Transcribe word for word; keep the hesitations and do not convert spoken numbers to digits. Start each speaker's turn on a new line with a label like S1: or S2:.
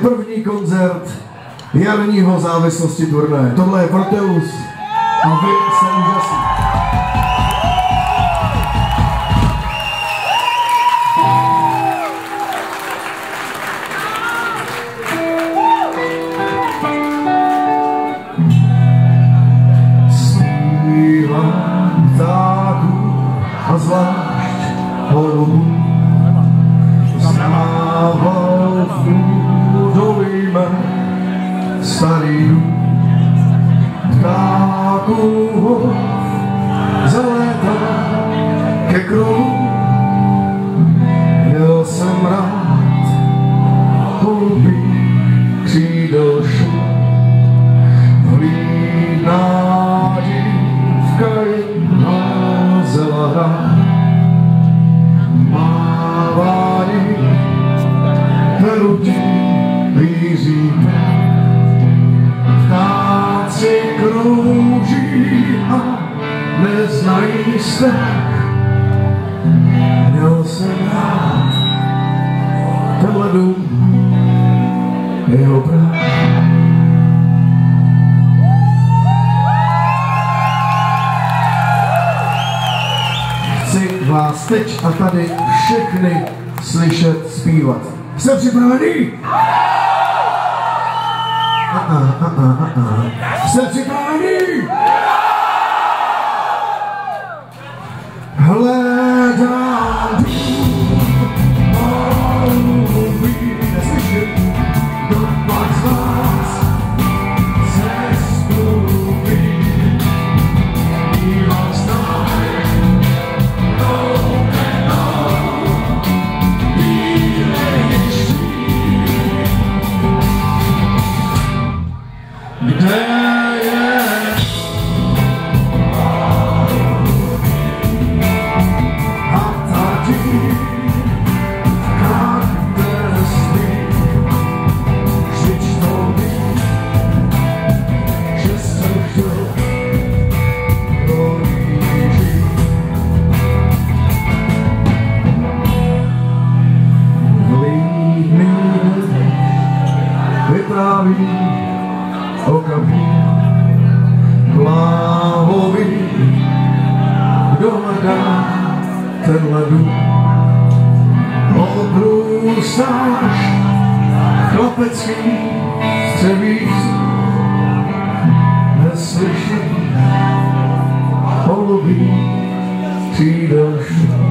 S1: první koncert jarního závislosti turné. Tohle je Proteus a vy se úžasní. Zpívám ptáků a zvlášť holubů. Znával půdovým starý ptáků zalétal ke krovu. Měl jsem rád holubí křídel šum. Vlídná dívka jim házela hrát. Mávání hrudí víří. Ptáci krouží a neznají strach. Měl jsem rád tenhle dům, jeho práv. Chci vás teď a tady všechny slyšet zpívat. Jste připravený? A -a, a -a, a -a. Jste připravený? Hledám holubí, neslyším, dopak z vás sestupí. I vás tady kde je a tady každé spí, vždyť to ví, že se chtěl projíží. Vlídný vypráví okamžik pláhový, kdo hledá tenhle dům. Odrůstáš chlapecký střevíc, neslyším holubí křídel šum.